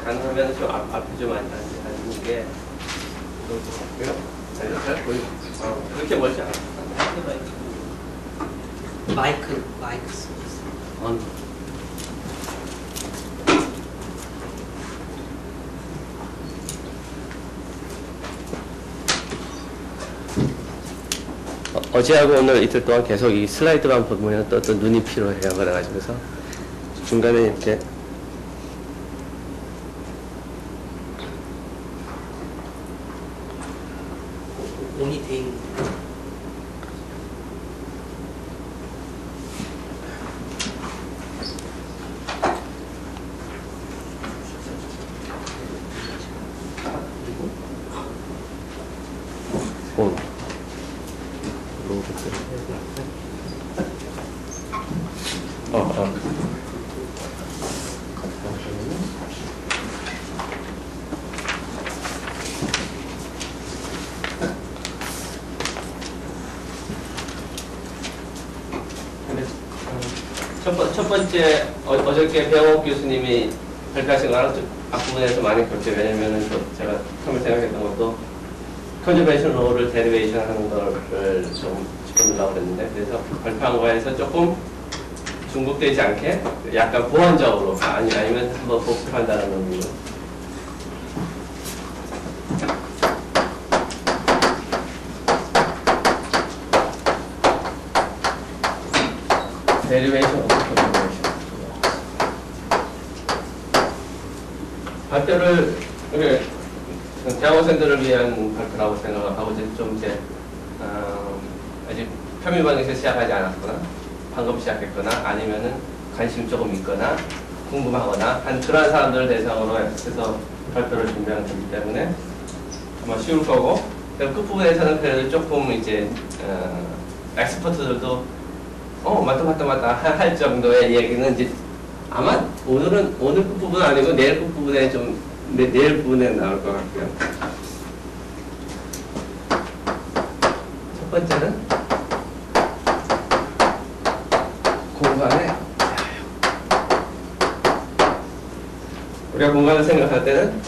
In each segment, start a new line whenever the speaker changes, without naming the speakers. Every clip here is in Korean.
가능하면 좀 앞에 좀 앉는 게 좋을 것 같고요. 잘 보이고 그렇게 멀지 않아요.
마이크 쓰고 있어요.
어제하고 오늘 이틀 동안 계속 이 슬라이드만 보면 또 눈이 피로해요. 그래가지고서 중간에 이렇게
온이 돼 있는
온. 첫 번째 어저께 배영옥 교수님이 발표하신 거랑 좀 앞부분에서 많이 겹쳐요. 왜냐면은 제가 처음에 생각했던 것도 컨저베이션 로우를 데리베이션 하는 거를 좀 짚어보려고 그랬는데, 그래서 발표한 거에서 조금 중복되지 않게 약간 보완적으로 아니면 한번 복습한다는 의미로 데리베이션 발표를 대학원생들을 위한 발표라고 생각하고 좀 이제 아직 표면반응에서 시작하지 않았거나 방금 시작했거나 아니면은 관심 조금 있거나 궁금하거나 한 그런 사람들을 대상으로 해서 발표를 준비하는 거기 때문에 아마 쉬울 거고, 끝부분에서는 그래도 조금 이제 엑스퍼트들도 맞다 할 정도의 얘기는 이제 아마 오늘 끝부분 아니고 내일 끝부분에 내일 부분에 나올 것 같고요. 첫 번째는 공간의 우리가 공간을 생각할 때는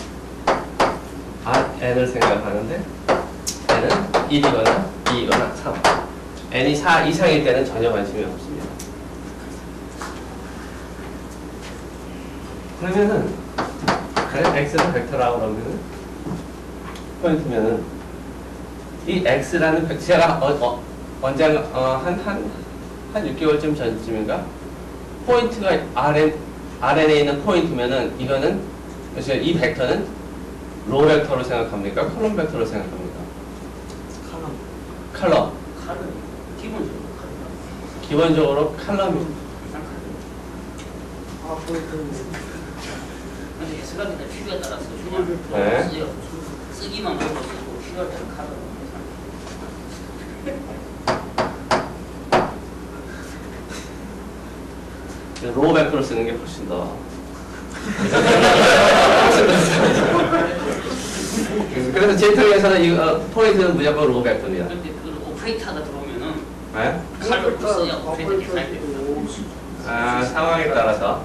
n을 생각하는데 n은 1이거나 2이거나 3. n이 4 이상일 때는 전혀 관심이 없습니다. 그러면은 x는 벡터라고 그러면은 포인트면은 이 x라는 제가 언젠가 한 6개월쯤 전쯤인가 포인트가 RN에 있는 포인트면은 이거는 그래서 이 벡터는 로 벡터로 생각합니까? 컬럼 벡터로 생각합니까? 컬럼. 기본적으로 컬럼이.
근데 해석하기가 필요에 따라서 그냥
네.
쓰기만 보고 쓰고 필요할 때는 카드.
로 벡터로 쓰는 게 훨씬 더. 그래서 제 통해서는 이 포인트는 무조건 로 벡터입니다.
근데 그 오퍼레이터가 들어오면은
네?
칼로 써야 오퍼레이터 디파인 됩니다.
상황에 따라서.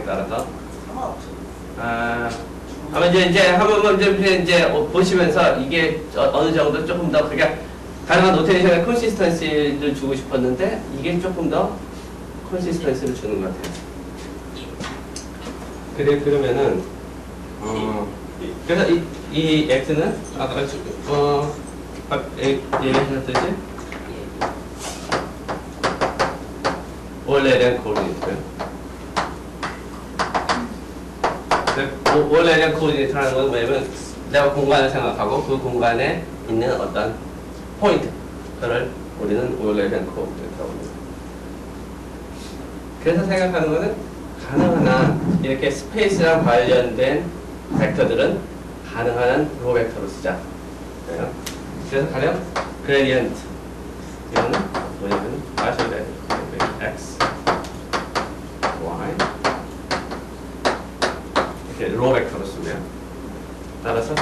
아마 이제 한번 이제 보시면서 이게 어느 정도 조금 더 그러니까 가능한 노테이션의 컨시스턴시를 주고 싶었는데 이게 조금 더 컨시스턴시를 주는 것 같아요. 그러면은 그래서 이 x는 아까 얘기하셨듯이 원래 된 코오르디네이트고요. 원래 된 코오르디네이트라는 건 뭐냐면 내가 공간을 생각하고 그 공간에 있는 어떤 포인트 그를 우리는 원래 된 코오르디네이트라고 합니다. 그래서 생각하는 거는 가능한 한 이렇게 스페이스랑 관련된 벡터들은 가능한 한 로 벡터로 쓰자. 그래서 가령 그레디언트 이거는 뭐냐면 마셔야 돼. x, y 이렇게 로 벡터로 쓰면 따라서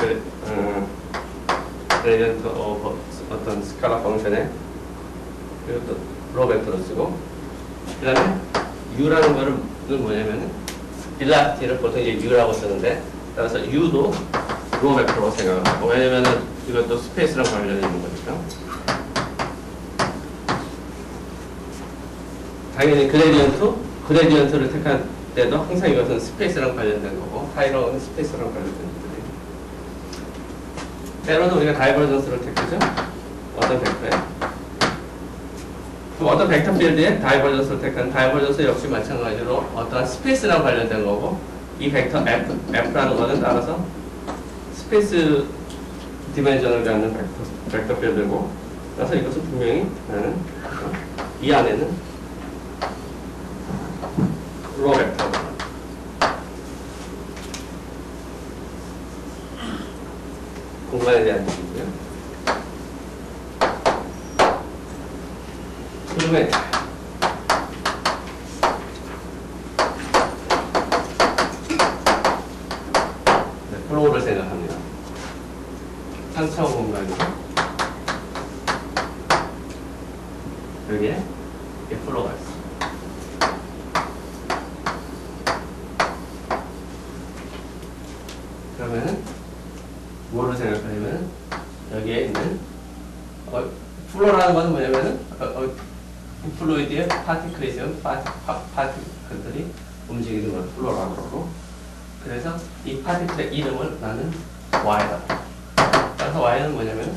그레디언트 오버 어떤 스칼라 펑션에 이것도 로 벡터로 쓰고 그 다음에 u라는 거는 뭐냐면은 빌라티를 보통 이제 u라고 쓰는데 따라서 U도 로 벡터로 생각하고, 왜냐면은 이것도 스페이스랑 관련이 있는 거니까. 당연히 그레디언트를 택할 때도 항상 이것은 스페이스랑 관련된 거고, 하이로는 스페이스랑 관련된 거거든요. 때로는 우리가 다이버전스를 택하죠. 어떤 벡터에. 그럼 어떤 벡터 필드에 다이버전스를 택한 다이버전스 역시 마찬가지로 어떠한 스페이스랑 관련된 거고, 이 벡터 F라는 거는 따라서 스페이스 디멘전을 갖는 벡터 필드고, 그래서 이것은 분명히 나는 이 안에는 로 벡터 공간에 대한 얘기고요. 그러면 플로우를 생각합니다. 3차원 공간이고 여기에 플로우가 있어. 그러면은 뭐를 생각하냐면 여기에 있는 플로우라는 것은 뭐냐면은 플루이드의 파티클이 있으면 파티클들이 움직이는 걸 플로우라고 그러고, 그래서 이 파티클의 이름을 나는 Y다. 따라서 Y는 뭐냐면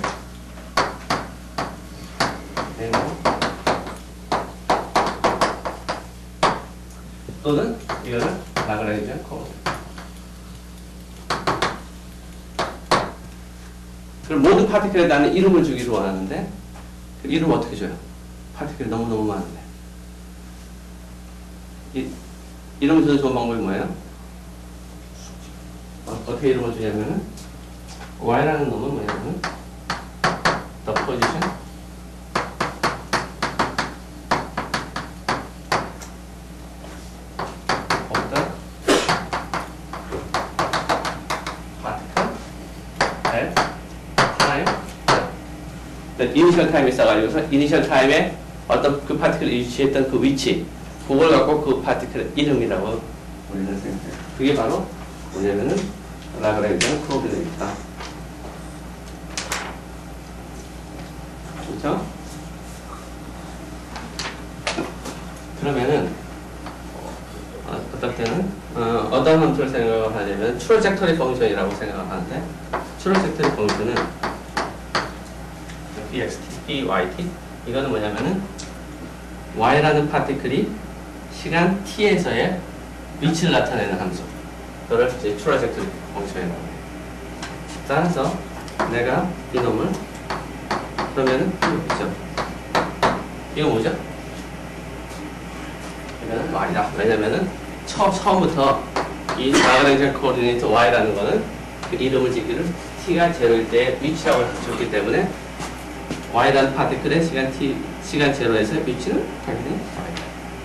또는 이거는 라그랑지안 커브. 그럼 모든 파티클에 나는 이름을 주기를 원하는데 그 이름 어떻게 줘요? 파티클이 너무너무 많은데 이름을 주는 좋은 방법이 뭐예요? 어떻게 이름을 주냐면은 Y라는 놈은 뭐냐면은 the position of the particle at time. 이니셜 타임이 있어가지고서 이니셜 타임에 어떤 그 파티클을 위치했던 그 위치, 그걸 갖고 그 파티클의 이름이라고 우리는 생각해요. 그게 바로 뭐냐면은 라그랑지안 프로비드입니다. 그렇죠? 그러면은 어떨 때는 어떤 함수를 생각을 하냐면 트로젝터리 펑션이라고 생각을 하는데, 트로젝터리 펑션은 BXT, BYT 이거는 뭐냐면은 Y라는 파티클이 시간 t에서의 위치를 나타내는 함수, 그걸 이제 트로젝터리 펑션이라고 해요. 따라서 내가 이놈을 그러면은 이거 이거 뭐죠? 이거는 Y다. 왜냐면은 처음부터 이 라그랑지안 코오디네이터 Y라는 거는 그 이름을 짓기를 t가 제로일 때 위치라고 줬기 때문에 Y라는 파티클의 시간 제로에서 위치는 당연히 Y다.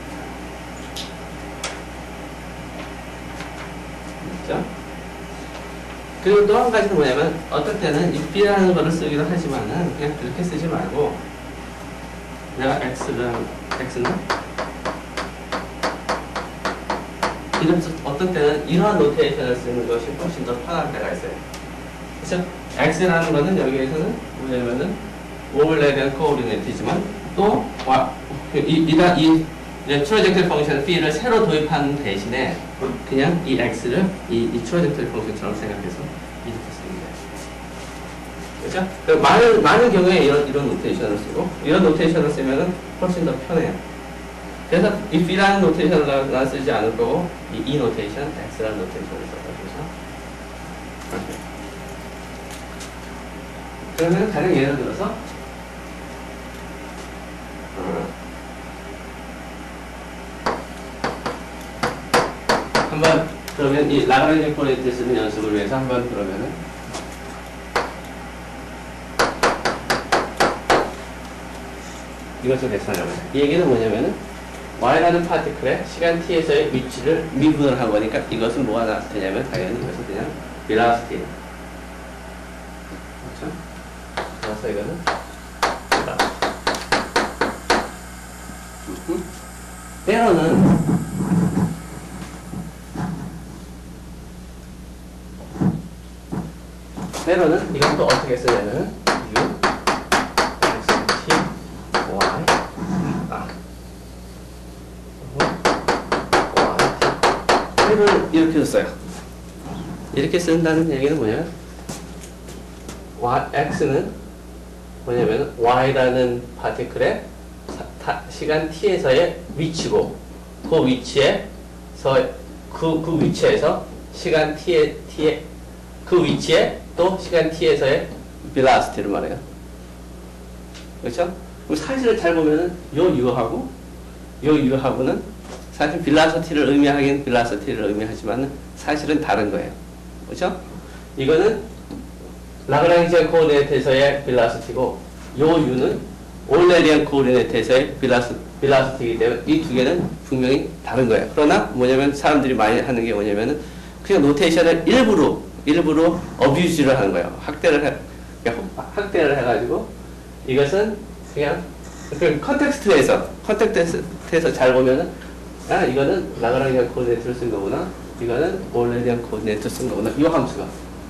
그렇죠? 그리고 또 한 가지는 뭐냐면 어떨 때는 이 B라는 거를 쓰기도 하지만은 그냥 그렇게 쓰지 말고 내가 X는 어떤 때는 이러한 노테이션을 쓰는 것이 훨씬 더 편할 때가 있어요. 그래서 X라는 거는 여기에서는 뭐냐면은 Y에 대한 코오디네이트지만 또 이 트로젝터리 펑션 B를 새로 도입하는 대신에 그냥 이 X를 이 트로젝터리 펑션처럼 생각해서 이렇게 쓰는 거예요. 그렇죠? 많은 경우에 이런 노테이션을 쓰고, 이런 노테이션을 쓰면은 훨씬 더 편해요. 그래서 이 B라는 노테이션을 난 쓰지 않을 거고, 이 노테이션, X라는 노테이션을 써가지고서. 그러면 가령 예를 들어서, 한번 그러면 이 라그랑지안 코오디네이트 쓰는 연습을 위해서 한번 그러면은 이것을 계산하려고 해요. 이 얘기는 뭐냐면은 Y라는 파티클의 시간 t에서의 위치를 미분을 한 거니까 이것은 뭐가 되냐면 당연히 이것은 그냥 velocity. 그렇죠? 그래서 이거는 때로는 때로는 이건 또 어떻게 쓰냐면 u x t y 때로는 이렇게 써요. 이렇게 쓴다는 얘기는 뭐냐? x는 뭐냐면 y라는 파티클의 시간 t에서의 위치고 그 위치에서 시간 t의 그 위치에 또 시간 t에서의 velocity를 말해요. 그렇죠? 그럼 사실을 잘 보면은 요 u하고는 사실 velocity를 의미하긴 velocity를 의미하지만 사실은 다른 거예요. 그렇죠? 이거는 라그랑지안 코오르디네이트에서의 velocity고 요 u는 올레리안 코오르디네이트에서의 velocity이기 때문에 이 두 개는 분명히 다른 거예요. 그러나 뭐냐면 사람들이 많이 하는 게 뭐냐면은 그냥 노테이션을 일부러 어뷰즈를 하는 거예요. 학대를 해가지고 이것은 그냥 컨텍스트에서 잘 보면은 이거는 라그랑지안 코오르디네이트를 쓴 거구나. 이거는 올레리안 코오르디네이트를 쓴 거구나. 이 함수가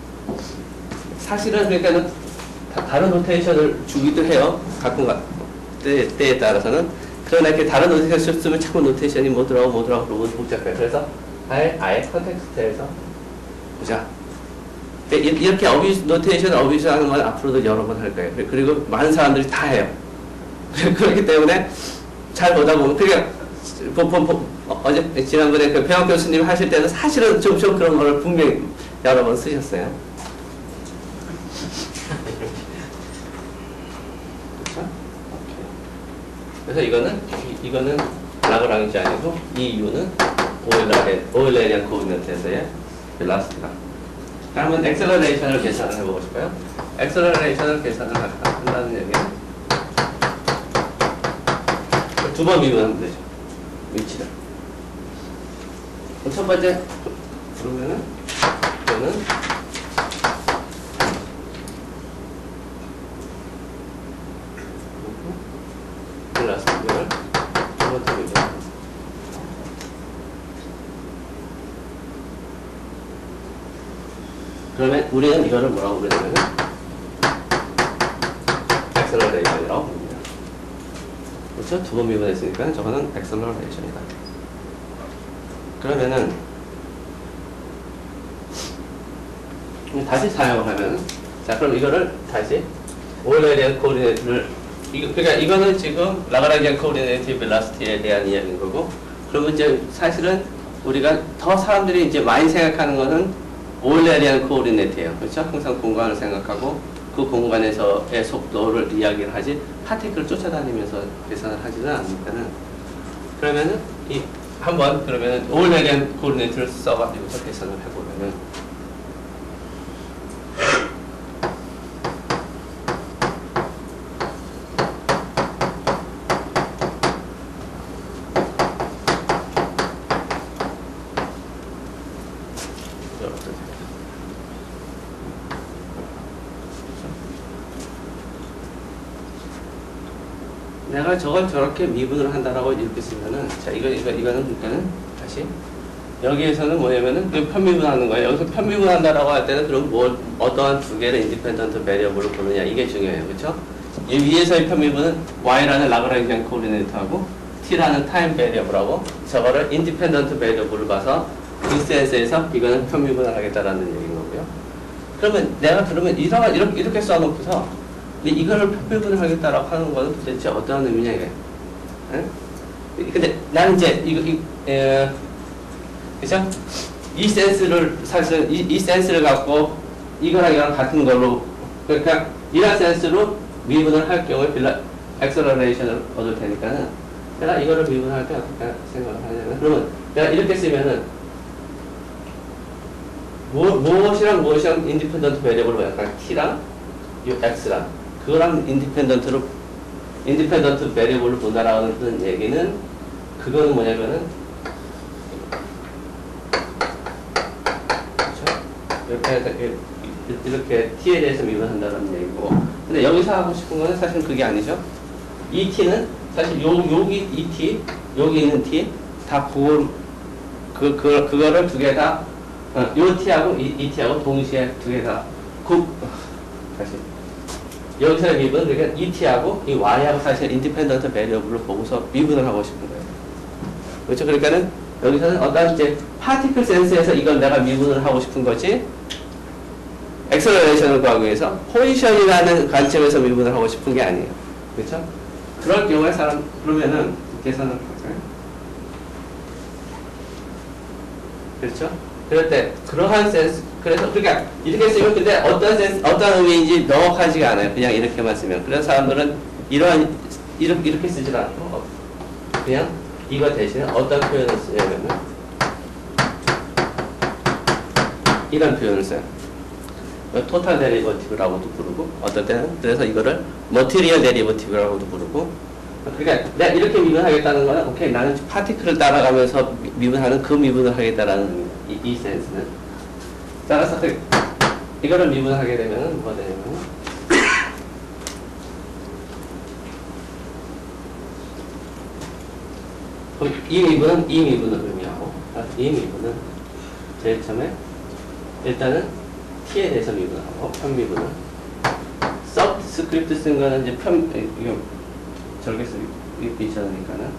사실은 그러니까는 다른 노테이션을 주기도 해요. 가끔 때에 따라서는. 그러나 이렇게 다른 노테이션을 쓰면 자꾸 노테이션이 뭐더라고 그러고 복잡해요. 그래서 아예 컨텍스트에서 보자. 이렇게 노테이션 어뷰즈 하는 건 앞으로도 여러 번 할 거예요. 그리고 많은 사람들이 다 해요. 그렇기 때문에 잘 보다 보면 그냥 어제 지난번에 그 배영 교수님 하실 때는 사실은 좀 그런 거를 분명히 여러 번 쓰셨어요. 그렇죠? 그래서 이거는 라그랑지안이고 이 u는 오일레리안 코오르디네이트에서의 velocity가. 그러면 액셀러레이션을 계산을 해보고 싶어요. 액셀러레이션을 계산을 한다는 얘기는 두 번 미분하면 되죠. 위치를. 첫 번째 그러면은 이거는 velocity를 두 번째 미분. 그러면 우리는 이거를 뭐라고 부르냐면 액셀러레이션이라고 부릅니다. 그렇죠? 두 번 미분했으니까 저거는 액셀러레이션이다. 그러면은 다시 사용을 하면 자 그럼 이거를 다시 오일레리안 코오르디네이트를 그러니까 이거는 지금 라그랑지안 코오르디네이트 벨라시티에 대한 이야기인 거고 그러면 이제 사실은 우리가 더 사람들이 이제 많이 생각하는 거는 오일레리안 코오르디네이트예요. 그렇죠? 항상 공간을 생각하고 그 공간에서의 속도를 이야기를 하지 파티클을 쫓아다니면서 계산을 하지는 않으니까는 그러면은 한번 그러면 오일레리안 코오르디네이트를 써가지고서 계산을 해보면은 내가 저걸 저렇게 미분을 한다라고 이렇게 쓰면은, 자, 이거는 그러니까는, 다시. 여기에서는 뭐냐면은, 편미분하는 거예요. 여기서 편미분한다라고 할 때는, 그럼 어떠한 두 개를 인디펜던트 베리어블을 보느냐, 이게 중요해요. 그쵸? 이 위에서의 편미분은 Y라는 라그랑지안 코오르디네이트하고, T라는 타임 베리어블하고, 저거를 인디펜던트 베리어블을 봐서, 이 센스에서 이거는 편미분을 하겠다라는 얘기인 거고요. 그러면 내가 이렇게 써놓고서, 이거를 편미분을 하겠다라고 하는 거는 도대체 어떠한 의미냐, 이게. 응? 근데 나는 이제, 그죠? 이 센스를, 사실, 이 센스를 갖고, 이거랑 같은 걸로, 그러니까, 이런 센스로 미분을 할 경우에 액셀러레이션을 얻을 테니까는, 내가 이거를 미분할 때 어떻게 생각을 하냐면, 그러면 내가 이렇게 쓰면은, 무엇이랑 인디펜던트 베리어블로 약간 T랑, X랑, 그거랑 인디펜던트 베리어블로 본다라는 얘기는 그거는 뭐냐면은 그렇죠? 이렇게 T에 대해서 미분한다는 얘기고 근데 여기서 하고 싶은 거는 사실 그게 아니죠. 이 T는 사실 여기 이 T 여기 있는 T 다 그거를 두 개 다 요 T하고 이 T하고 동시에 두 개 다 다시. 여기서의 미분, 그러니까 ET하고 이 Y하고 사실 인디펜던트 베리어블로 보고서 미분을 하고 싶은 거예요. 그렇죠? 그러니까는 여기서는 어떤 이제 파티클 센스에서 이걸 내가 미분을 하고 싶은 거지, 엑셀러레이션을 구하기 위해서 포지션이라는 관점에서 미분을 하고 싶은 게 아니에요. 그렇죠? 그럴 경우에 그러면은 계산을 할까요? 그렇죠? 그럴 때 그러한 센스, 그래서 그러니까 이렇게 쓰면 근데 어떤 의미인지 명확하지가 않아요. 그냥 이렇게만 쓰면. 그래서 사람들은 이렇게 쓰질 않고 그냥 이거 대신에 어떤 표현을 쓰냐면은 이런 표현을 써요. 토탈 데리버티브라고도 부르고 어떨 때는 그래서 이거를 머티리얼 데리버티브라고도 부르고. 그러니까 내가 이렇게 미분하겠다는 거는 오케이 나는 파티클을 따라가면서 미분하는 그 미분을 하겠다라는 이 센스는. 따라서 이거를 미분하게 되면은 뭐가 되냐면 이 미분은 이 미분을 의미하고 이 미분은 제일 처음에 일단은 t에 대해서 미분하고 편미분은 서브스크립트 쓴 거는 이제 이거 저렇게 쓰기 전이니까는.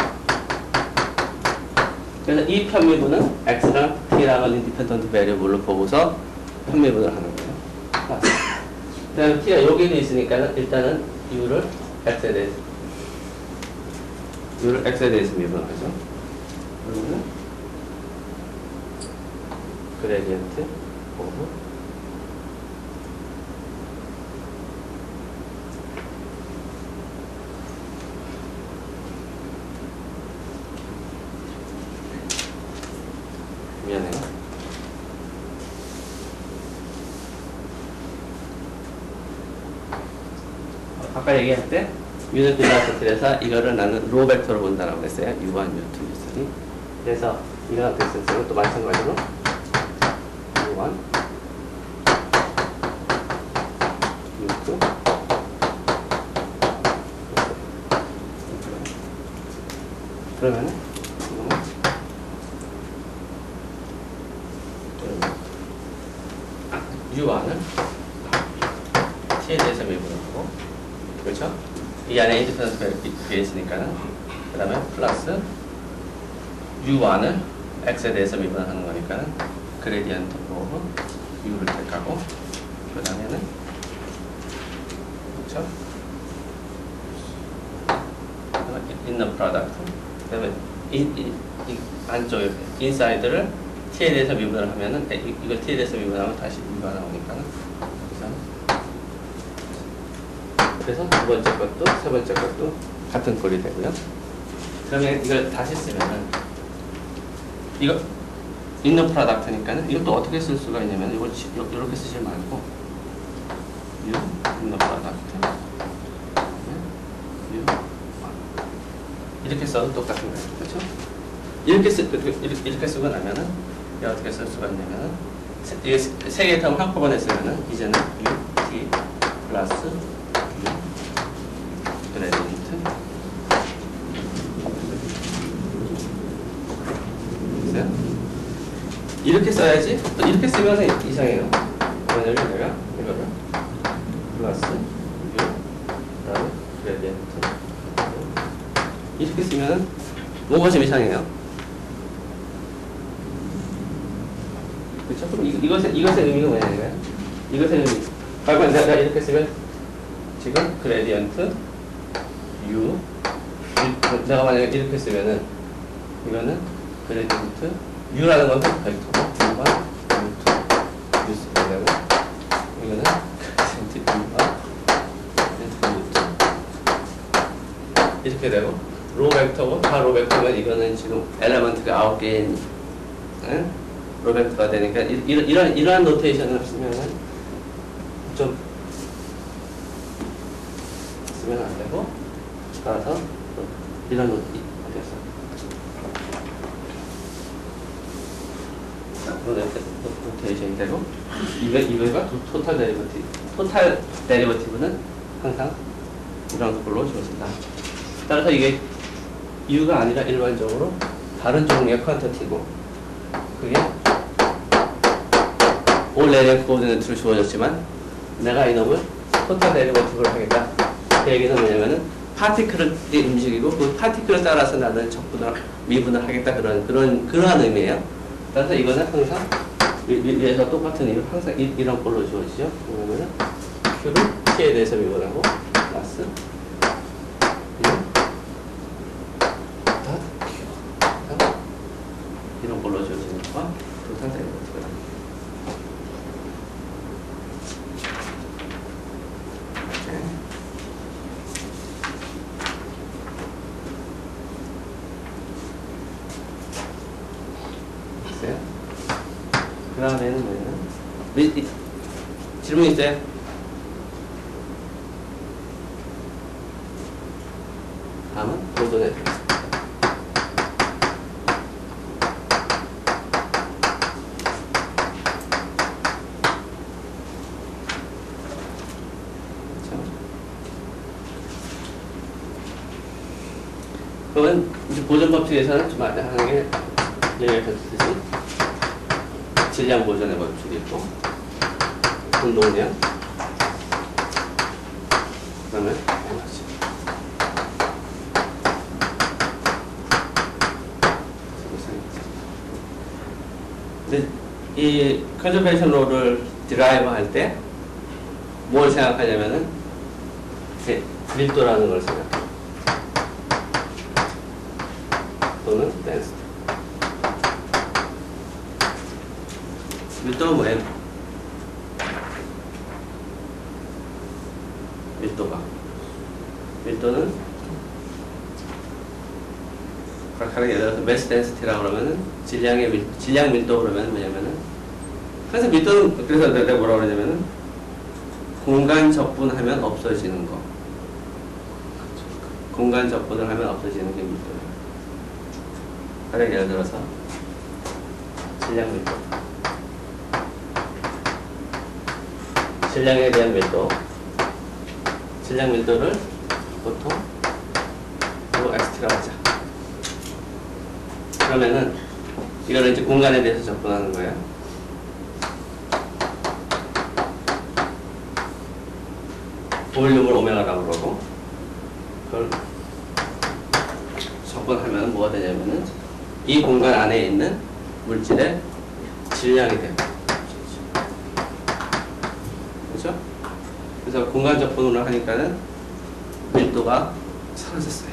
그래서 이 편미분은 x랑 t랑을 인디펜던트 베리어블로 보고서 편미분을 하는 거예요. 그 다음에 t가 여기도 있으니까는 일단은 u를 x에 대해서 미분하죠. 그러면 그레디언트 오브 미안해요. 아까 얘기할 때 유닛 빌라스트에서 이거를 나는 로 벡터로 본다라고 했어요. U1, U2, U3. 그래서 이거랑 됐었어요. 또 마찬가지로 U1, U2. 그러면은 U1을 T에 대해서 미분하고, 그렇죠? 이 안에 인디펜던트 베이스니까는 그 다음에 플러스 U1을 X에 대해서 미분하는 거니까는 그레디언트 오브 U를 택하고 그 다음에는 그렇죠? 인너 프로덕트 그 다음에 이 안쪽에 인사이드를 T에 대해서 미분을 하면은 이걸 T에 대해서 미분하면 다시 U가 나오니까는 그래서 두 번째 것도 세 번째 것도 같은 꼴이 되고요. 그러면 이걸 다시 쓰면은 이거 인너 프로덕트니까는 이것도 어떻게 쓸 수가 있냐면 이걸 이렇게 쓰지 말고 U 인너 프로덕트 U 이렇게 써도 똑같은 거예요. 그렇죠? 이렇게 쓰고 나면은 어떻게 쓸 수가 있냐면은 이게 세 개의 텀을 한꺼번에 쓰면은 이제는 U T 플러스 그레디언트 됐어요? 이렇게 써야지. 또 이렇게 쓰면 이상해요. 왜냐면 내가 이거를 플러스 U 그다음에 그레디언트 이렇게 쓰면 뭔가 좀 이상해요. 그렇죠? 그럼 이것의 의미가 뭐냐면 이것의 의미. 과거에 내가 이렇게 쓰면 지금 그레디언트 U 내가 만약에 이렇게 쓰면은 이거는 그레디언트 U라는 건 벡터고 U가 U2 U 쓰면 되고 이거는 그레디언트 U가 U2 이렇게 되고 로 벡터고 다 로 벡터면 이거는 지금 엘리먼트가 9개인 로 벡터가 되니까 이러한 노테이션을 쓰면은 좀 쓰면 안 되고 따라서 이런 노테이션이 되고 이거가 토탈 데리버티브는 항상 이런 걸로 주어진다. 따라서 이게 U가 아니라 일반적으로 다른 종류의 퀀터티고 그게 올 레리언 코오디네이트로 주어졌지만 내가 이놈을 토탈 데리버티브를 하겠다. 그 얘기는 뭐냐면은 파티클이 움직이고 그 파티클을 따라서 나는 적분을 미분을 하겠다 그러한 의미예요. 그래서 이거는 항상 위에서 똑같은 이유 항상 이런 꼴로 주어지죠. 그러면은 Q를 T에 대해서 미분하고 플러스 이런 걸로 주어지는 거가 토탈 데리버티브다. 됐어요? 그 다음에는 뭐예요? 질문 있어요? 다음은 보존의 그러면 이제 보존 법칙에서는 좀 하는 게 여기에 펼치듯이 질량 보존의 법칙이 있고 운동량 그 다음에 에너지 근데 이 컨저베이션 롤을 드라이브 할 때 뭘 생각하냐면은 밀도라는 걸 생각해요. 또는 댄스. 밀도는 뭐예요? 밀도는 각각의 예를 들어서 매스 덴시티라고 그러면은 질량 밀도 그러면 뭐냐면은 그래서 밀도는 그래서 내가 뭐라고 그러냐면은 공간 적분하면 없어지는 거. 공간 적분을 하면 없어지는 게 밀도예요. 가령 예를 들어서 질량 밀도. 질량에 대한 밀도. 질량 밀도를 보통 XT라고 하자. 그러면은 이거를 이제 공간에 대해서 접근하는 거예요. 볼륨을 오메가라고 그러고 그걸 접근하면 뭐가 되냐면은 이 공간 안에 있는 물질의 질량이 돼요. 그렇죠? 그래서 공간 접근을 하니까는 밀도가 사라졌어요.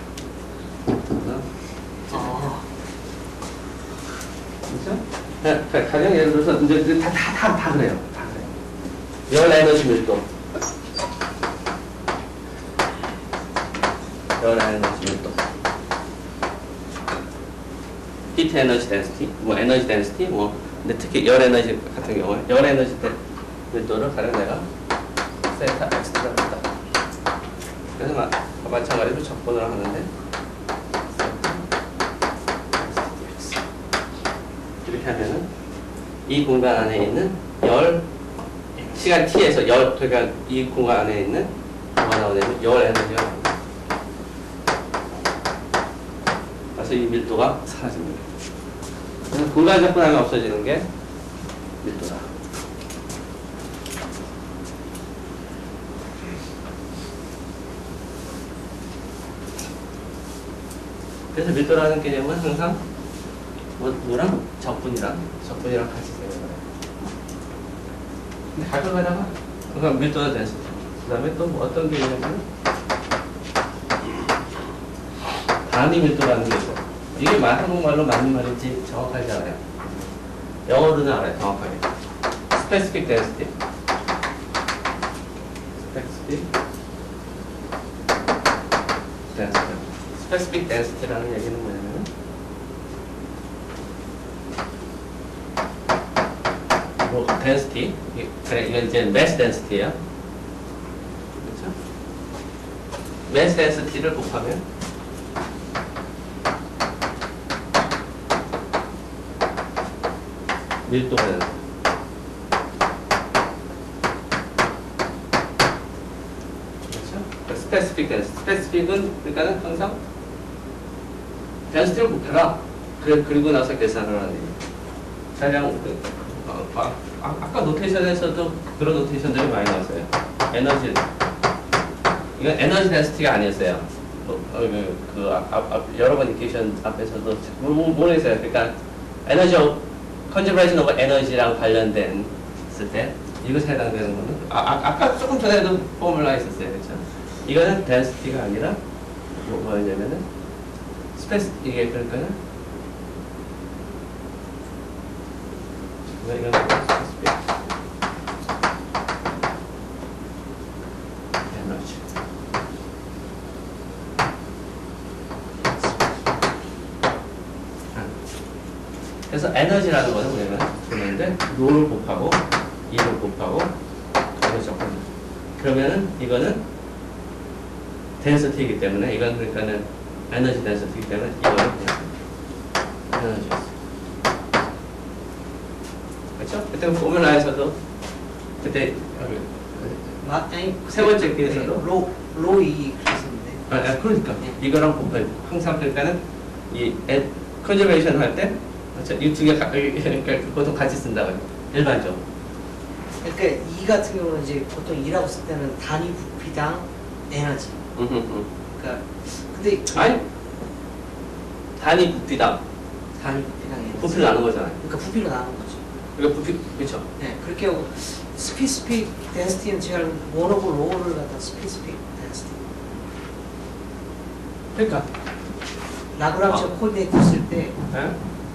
그렇죠? 가령 예를 들어서 이제 다 그래요. 다 그래요. 열 에너지 밀도. 열 에너지 밀도. 히트 에너지 덴시티, 뭐 에너지 덴시티, 뭐 근데 특히 열 에너지 같은 경우에 열 에너지 밀도를 가령 내가 세타 X라고 한다. 그래서 마찬가지로 접근을 하는데 이렇게 하면은 이 공간 안에 있는 열 시간 t에서 열 그러니까 이 공간 안에 있는 뭐가 나오냐면 열 에너지가 나옵니다. 그래서 이 밀도가 사라집니다. 그래서 공간 접근하면 없어지는 게 밀도다. 그래서 밀도라는 개념은 항상 뭐랑 적분이랑 같이 생각을 해요. 근데 가끔 가다가 항상 밀도가 덴시티. 그 다음에 또 뭐 어떤 게 있냐면 단위 밀도라는 게 있어요. 이게 한국말로 맞는 말인지 정확하지 않아요. 영어로는 알아요, 정확하게. Specific density. Specific density라는 얘기는 뭐냐면 뭐 density, 이건 이제 mass density예요. 그렇죠? mass density를 곱하면 밀도가 되는 거예요. 그렇죠? Specific density. Specific은 그러니까는 항상 density를 곱해라. 그리고 나서 계산을 하는 얘기예요. 차량 아까 노테이션에서도 그런 노테이션들이 많이 나왔어요. 에너지. 이건 에너지 덴시티가 아니었어요. 여러 번 이케이션 앞에서도 모르겠어요. 그러니까 에너지 컨저베이션 오브 에너지랑 관련된 있을 때 이거 해당되는 거는 아까 조금 전에도 포뮬라 있었어요. 그렇죠? 이거는 덴시티가 아니라 뭐였냐면은 스페이스 이게 그러니까는 이건 에너지. 그래서 에너지라는 거는 뭐냐면 그런데 롤을 곱하고 2를 곱하고 에너지가 그러면은 이거는 덴시티이기 때문에 이건 그러니까는 에너지 덴시티이기 때문에 이거는 에너지였어요. 그렇죠? 그때 포뮬라에서도 그때
아니
세 번째 기에서도
로이 그랬었는데.
그러니까 이거랑 곱해 항상 그러니까는 이 컨저베이션 할 때 이 두 개 그러니까 보통 같이 쓴다고요. 일반적으로.
그러니까 이 같은 경우는 이제 보통 2라고 쓸 때는 단위 부피당 에너지. 그러니까 근데
아니 단위 부피당
단위 부피당 에너지.
부피를 나눈 거잖아요.
그러니까 부피로 나눈 거죠.
그러니까 부피 그렇죠.
네, 그렇게 하고 스피시픽 덴시티는 제가 원오브 로우를 갖다 스피시픽 덴시티.
그러니까
라그랑지 코디네이터 쓸 때
네?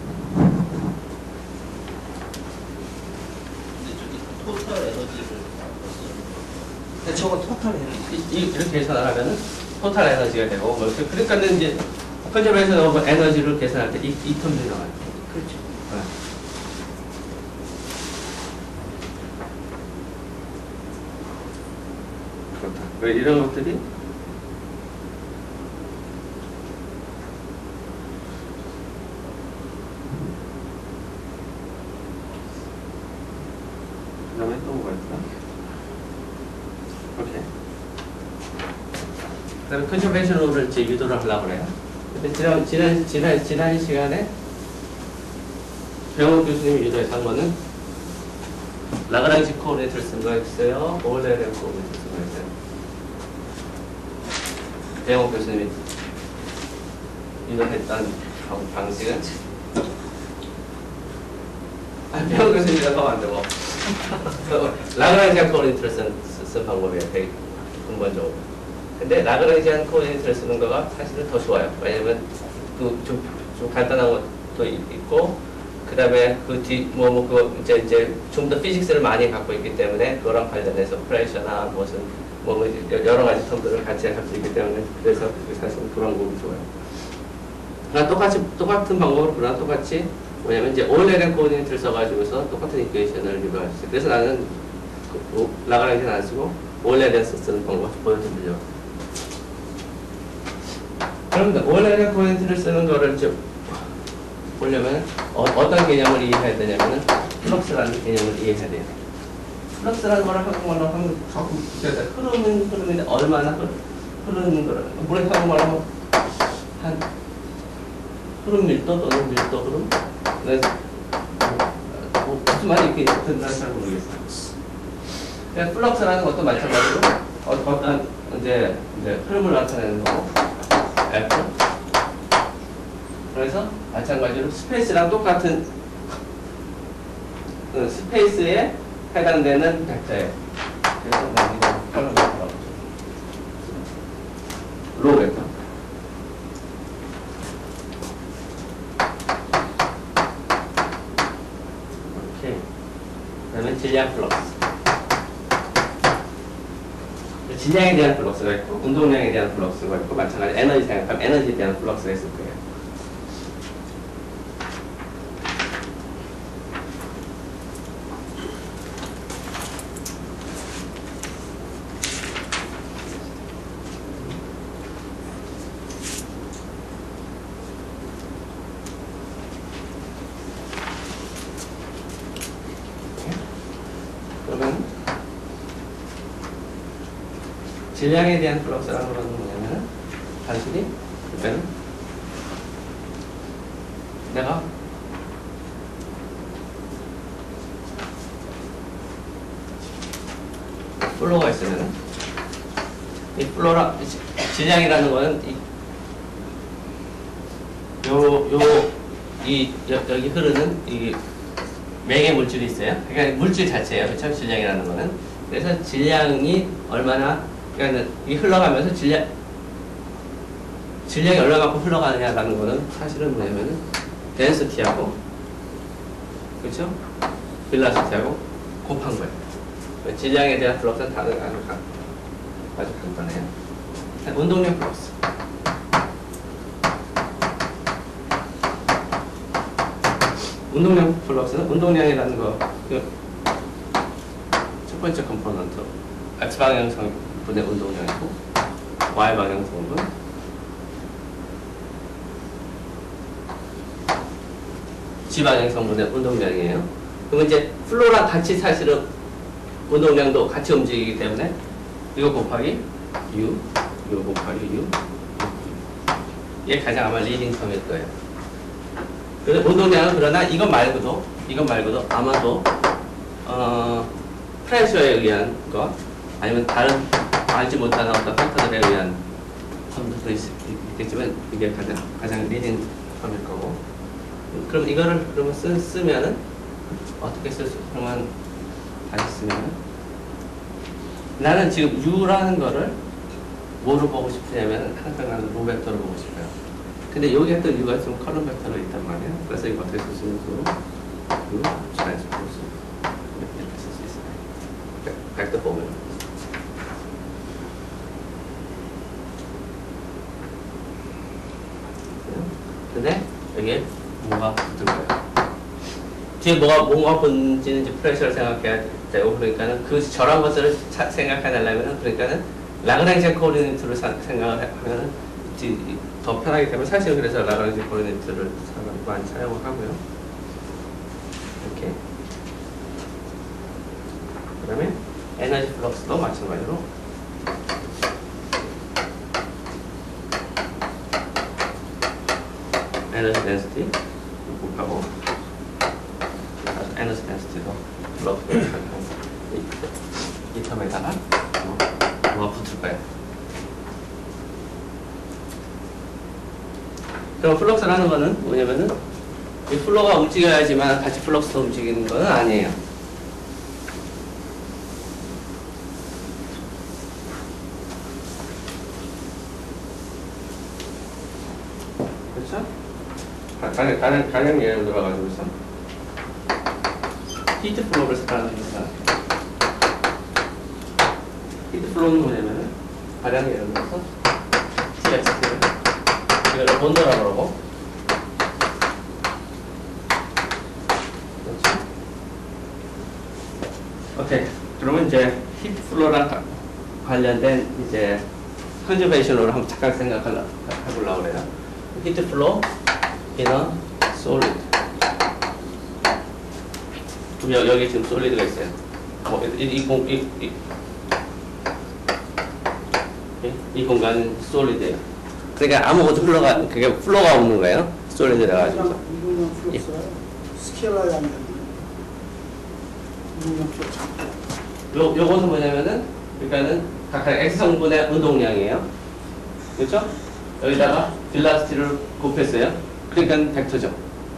근데 저기 토탈 에너지를
근데 저건 토탈 에너지.
이렇게 계산을 하면은 토탈 에너지가 되고 뭐 그러니까는 이제 컨저베이션 오브 에너지를 계산할 때 이 텀들이 나와요.
그렇죠.
네. 그렇다. 왜 이런 것들이 그다음에 또 뭐가 있나? 오케이. 그다음에 컨저베이션으로 이제 유도를 하려고 그래요. 근데 지난 시간에 배우 교수님이 유도해서 거는 라그랑지 코오르디네이터를 쓴 거 있어요. 오일레렌 코오르디네이터를 쓴 거 있어요. 배우 교수님이 유도했던 방식은 배우 교수님이라고 하면 안 되고 라그랑지안 코오르디네이터를 쓴 방법이에요. 되게 근본적으로. 근데 라그랑지안 코오르디네이터를 쓰는 거가 사실은 더 좋아요. 왜냐면 좀 간단한 것도 있고 그 다음에 그거 이제 좀 더 피직스를 많이 갖고 있기 때문에 그거랑 관련해서 프레셔나 무슨 여러 가지 텀들을 같이 할 수 있기 때문에 그래서 사실 그런 방법이 좋아요. 그러나 똑같은 방법으로 그러나 똑같이 뭐냐면 이제 오일레렌 코오르디네이터를 써가지고서 똑같은 이퀘이션을 유도할 수 있어요. 그래서 나는 라그랑지는 안 쓰고 오일레렌 쓰는 방법을 보여드리려고. 그러면 오일레렌 코오르디네이터를 쓰는 거를 이제 보려면 어떤 개념을 이해해야 되냐면은 플럭스라는 개념을 이해해야 돼요. 플럭스라는 거를 한국말로 하면 흐름이 얼마나 흐르는 거를 물에 한국말로 하면 한 흐름 밀도 또는 밀도 흐름 그래서 무슨 말이 이렇게 된다는 잘 모르겠어요. 그냥 플럭스라는 것도 마찬가지로 어떤 이제 흐름을 나타내는 거고 F 그래서 마찬가지로 스페이스랑 똑같은 스페이스에 해당되는 벡터예요. 그래서 이거 로 벡터. 오케이. 그다음에 질량 플럭스. 질량에 대한 플럭스가 있고 운동량에 대한 플럭스가 있고 마찬가지로 에너지 생각하면 에너지에 대한 플럭스가 있을 거예요. 그러면 질량에 대한 플럭스라는 것은 뭐냐면 단순히 그러면 내가 플로가 있으면은 이 플로라 질량이라는 거는 여기 흐르는 이 매개 물질이 있어요. 그러니까 물질 자체예요. 그렇죠? 질량이라는 거는. 그래서 질량이 얼마나 그러니까 이 흘러가면서 질량이 얼마만큼 흘러가느냐라는 거는 사실은 뭐냐면은 density하고 그렇죠? velocity하고 곱한 거예요. 질량에 대한 플럭스는 다른 아주 간단해요. 운동량 플럭스. 운동량 플럭스는 운동량이라는 거, 첫 번째 컴포넌트, X방향 성분의 운동량이고, Y방향 성분, G방향 성분의 운동량이에요. 그러면 이제 플로랑 같이 사실은 운동량도 같이 움직이기 때문에 이거 곱하기 U, 이거 곱하기 U, 이게 가장 아마 리딩 텀일 거예요. 그래서 운동량은 그러나 이것 말고도 아마도 프레셔에 의한 것 아니면 다른 알지 못하는 어떤 팩터들에 의한 텀도 있겠지만 이게 가장 리딩 텀일 거고. 그럼 이거를 그러면 쓰면은 어떻게 그러면 다시 쓰면은 나는 지금 U라는 거를 뭐로 보고 싶으냐면 항상 나는 로 벡터로 보고 싶어요. 근데 여기에 또 U가 좀 컬럼 벡터로 있단 말이에요. 그래서 이거 어떻게 쓸 수 있는 수로 U 트랜스포즈 이렇게 쓸 수 있어요. 벡터 보면. 근데 여기에 뭐가 붙을 거예요. 뒤에 뭔가 붙는지는 이제 프레셔를 생각해야 되고, 그러니까는 그 저런 것들을 생각해내려면은, 그러니까는 라그랑지안 코오르디네이트를 생각을 하면은 더 편하기 때문에 사실은 그래서 라그랑지안 코오르디네이트를 많이 사용을 하고요. 이렇게. 그 다음에 에너지 플럭스도 마찬가지로 에너지 덴시티 곱하고 에너지 덴시티도 플럭스 이 텀에다가 뭐가 붙을 거예요. 그럼 플럭스라는 거는 뭐냐면은 이 플로가 움직여야지만 같이 플럭스도 움직이는 건 아니에요. 그렇죠? 가령 예를 들어가지고서 히트 플로우를 생각하는 겁니다. 히트 플로우는 뭐냐면은 가령 예를 들어서 TX를 이거를 본더라고 그러고, 그렇죠? 오케이. 그러면 이제 히트 플로우랑 관련된 이제 컨저베이션으로 한번 잠깐 해보려고 그래요. 히트 플로우 in a solid. 그럼 여기 지금 솔리드가 있어요. 이 공간은 솔리드예요. 그러니까 아무것도 그게 플로가 없는 거예요. 솔리드라 가지고.
운동량 플러스가 스케일러야 하는 운동량 플러스.
요것은 뭐냐면은, 그러니까는 각각 X 성분의 운동량이에요. 그렇죠? 여기다가 딜라스티를 곱했어요. 그러니까 벡터죠.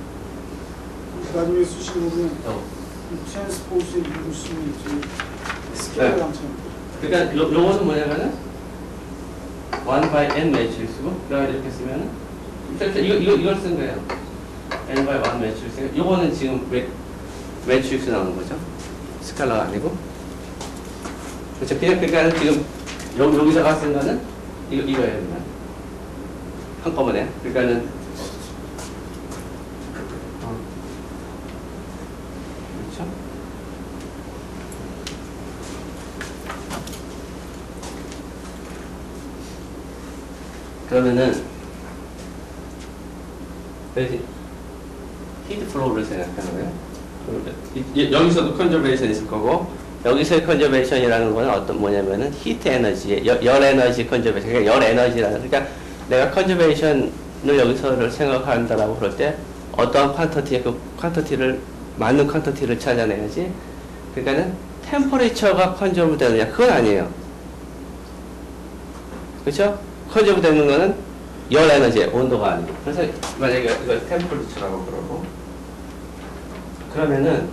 나중에 쓰시는 거는 트랜스포즈에 이룰 수 있는 스케일러 양처럼.
그러니까 요것은 뭐냐면은 1 by n 매트릭스고, 그다음에 이렇게 쓰면은 이걸 쓴 거예요. n by 1 매트릭스. 요거는 지금 매트릭스 나오는 거죠. 스칼라가 아니고. 그렇죠. 그러니까 지금 여기다가 쓴 거는 이거예요. 그냥 한꺼번에. 그러니까는 그렇죠. 그러면은 히트 플로우를 생각하는 거예요. 여기서도 컨저베이션 있을 거고, 여기서의 컨저베이션이라는 거는 뭐냐면은 히트 에너지의 열 에너지 컨저베이션, 그러니까 열 에너지라는, 그러니까 내가 컨저베이션을 여기서를 생각한다라고 그럴 때 어떠한 퀀터티에 그 퀀터티를 맞는 퀀터티를 찾아내야지. 그러니까는 템퍼레이처가 컨저브 되느냐? 그건 아니에요. 그렇죠? 컨저브 되는 거는 열 에너지, 온도가 아니고. 그래서 만약에 이걸 템퍼레이처라고 그러고, 그러면은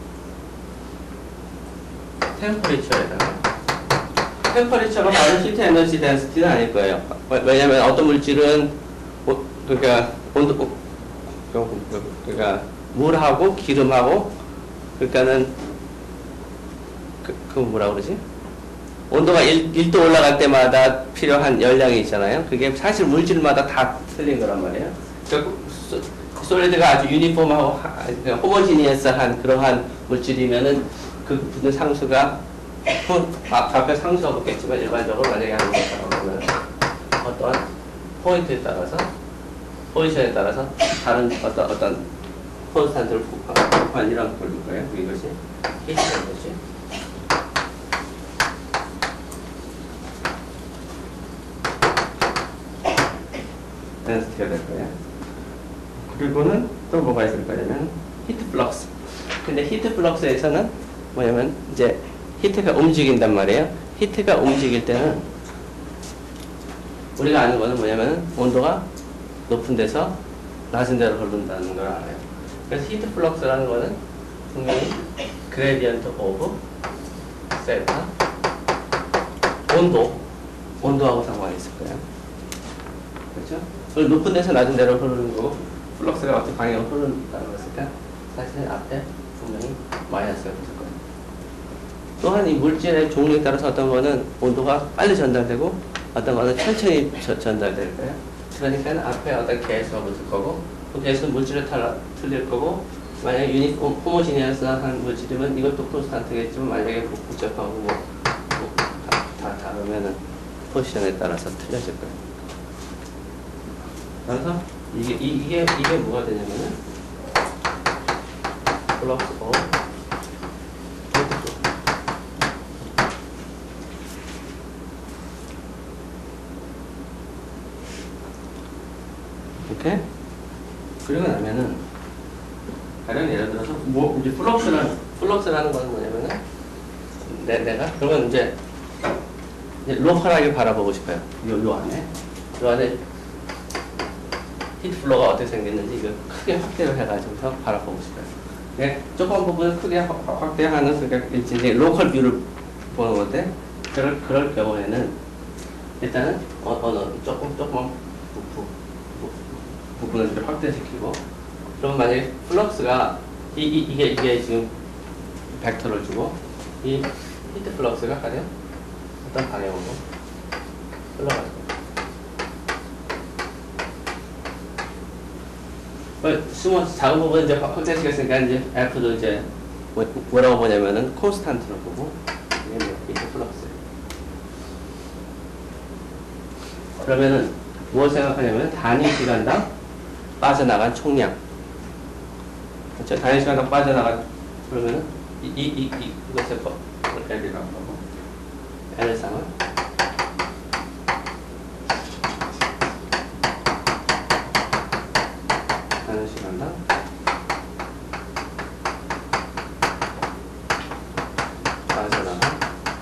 템퍼레이처가 바로 히트 에너지 덴시티는 아닐 거예요. 왜냐면 어떤 물질은 그러니까 온도 그러니까 물하고 기름하고 그러니까는 그 뭐라 그러지? 온도가 1도 올라갈 때마다 필요한 열량이 있잖아요. 그게 사실 물질마다 다 틀린 거란 말이에요. 그러니까 솔리드가 아주 유니폼하고 호모지니어스한 그러한 물질이면은 그 붙는 상수가 앞에 상수가 붙겠지만 일반적으로 만약에 하는 것처럼 어떤 포인트에 따라서 포지션에 따라서 다른 어떤 콘스탄트를 곱한이라고 부를 거예요. 이것이 히트라는 것이. 덴시티가 될 거예요. 그리고는 또 뭐가 있을 거냐면 히트 플럭스. 근데 히트 플럭스에서는 뭐냐면 이제 히트가 움직인단 말이에요. 히트가 움직일 때는 우리가 아는 거는 뭐냐면 온도가 높은 데서 낮은 데로 흐른다는 걸 알아요. 그래서 히트 플럭스라는 거는 분명히 그레디언트 오브 셀타 온도하고 상관이 있을 거예요. 그렇죠? 높은 데서 낮은 데로 흐르는 거고 플럭스가 어떤 방향으로 흐른다는 것이니까 사실 앞에 분명히 마이너스가 있을 거예요. 또한 이 물질의 종류에 따라서 어떤 거는 온도가 빨리 전달되고 어떤 거는 천천히 전달될 거예요. 그러니까 앞에 어떤 개수가 붙을 거고 그 개수는 물질에 따라 틀릴 거고 만약에 호모지니어스한 물질이면 이것도 콘스탄트겠지만 만약에 복잡하고 다 다르면은 포지션에 따라서 틀려질 거예요. 그래서 이게 뭐가 되냐면은 플럭스 오브 오케이? 그리고 나면은 가령 예를 들어서 뭐 이제 플럭스라는 건 뭐냐면은 내가 그러면 이제 로컬하게 바라보고 싶어요. 요 안에 히트 플로우가 어떻게 생겼는지 이거 크게 확대를 해가지고서 바라보고 싶어요. 네, 조그만 부분을 크게 확대하는 그러니까 이제 로컬 뷰를 보는 건데 그럴 경우에는 일단은 조그만 부분을 이렇게 확대시키고 그럼 만약에 플럭스가 이게 지금 벡터를 주고 이 히트 플럭스가 가령 어떤 방향으로 흘러갈 거예요. 작은 부분 이제 확대시켰으니까 이제 F도 이제 뭐라고 보냐면은 콘스탄트로 보고 이게 히트 플럭스. 그러면은 무엇 생각하냐면 단위 시간당 빠져나간 총량. 그렇죠? 단위 시간당 빠져나간 그러면은 이것의 L이라고 하고 L상은 단위 시간당 빠져나간